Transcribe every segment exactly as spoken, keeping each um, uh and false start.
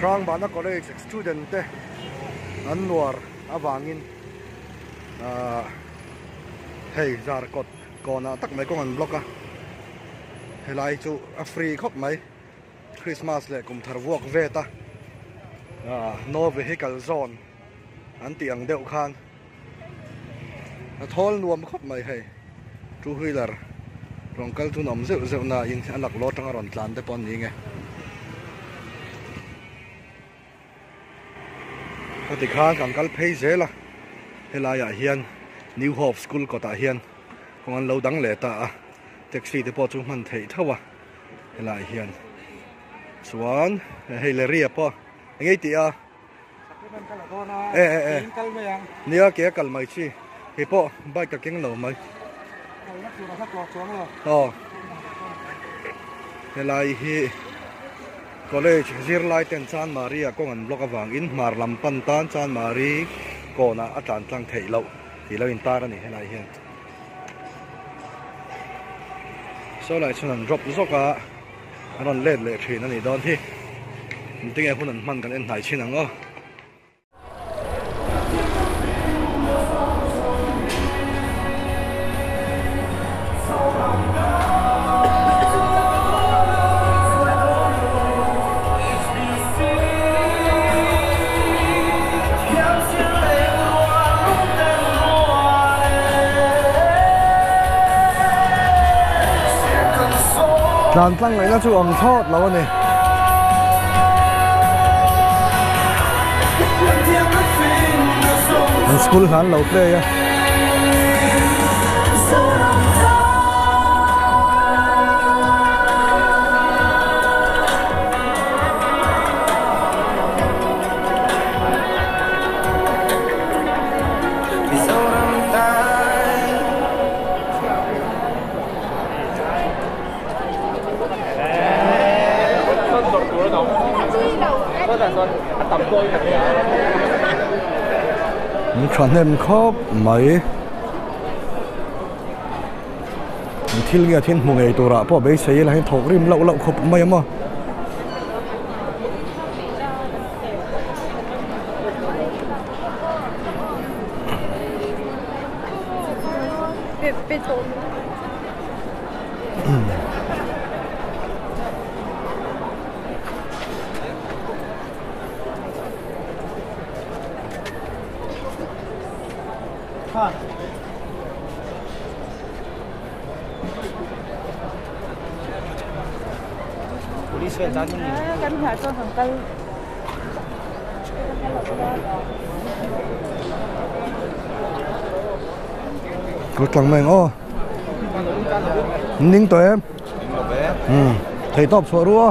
rang bana college student te anwar awangin a hei zar kot kona tak mai kong an block a helai chu a free khop mai Christmas le kum thar wok ve ta a no vehicle zone an tiang deuh khan a thol nuam khop mai hei two wheeler rongkal tu nom zeu zeu na in alak lo tang ron tlan te pon ni nge Hati khan kangkal phei zela helaya hian New Hope School ko ta hian kong an lo dang le ta a taxi te po chu man thei thawa helai hian chuan heileria po ngei ti a e e e nia ke kal mai chi hi po bai ka keng lo mai oh helai hi college zirlai ten chan maria kong an block awang in marlam pan tan chan mari kona atan tlang thei lo ti lo in tar ani helai hian so lai chuan drop zoka aron let le thin ani don thi ting e hun an man kan en hnai chin ang o Tlan tlang này nó chú ẩm thốt lâu này Anh school hẳn lâu play á Chọn em khóc mấy Thiên nghe thiên mùng ngày tổ rạ bỏ bấy xấy là hình thổ rim lậu lậu khúc mấy mà Police về ra không? Căn phải cho thằng Tây. Cột lằng mình ô. Ninh tụi em. Ừ. Thầy top số rùa.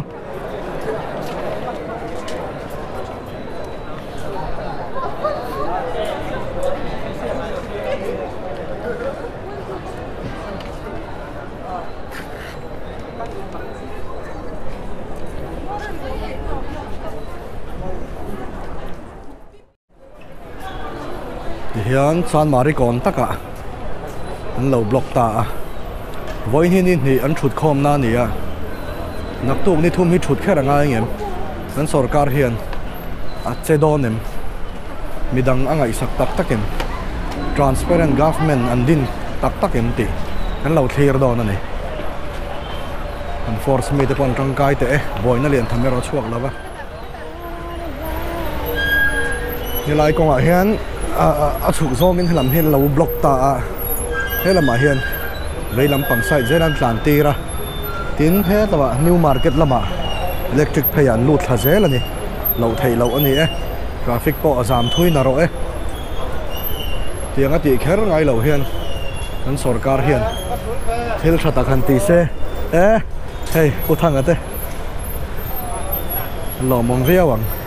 Hian chan mari kon taka an lo block ta voi hin in ni an thut khom na ni a nak tuk ni thum hi thut khera nga ngem an sarkar hian a chedonem midang angai sak tak takin transparent government an din tak takin ti an lo thlir don ani enforcement te pon tangkai te boy na len thamero chuak lawa ni lai kong a hian a chuk zong in lam hian lo block ta a helam a hian veilam pangsai zelan tlan tira tin he tawa new market lama electric phayan lut tha zel ani lo thei lo ani e traffic po azam thui na ro e tianga ti kher ngai lo hian an sarkar hian thil tha tak han ti se e hey uthang ate lo mong viawang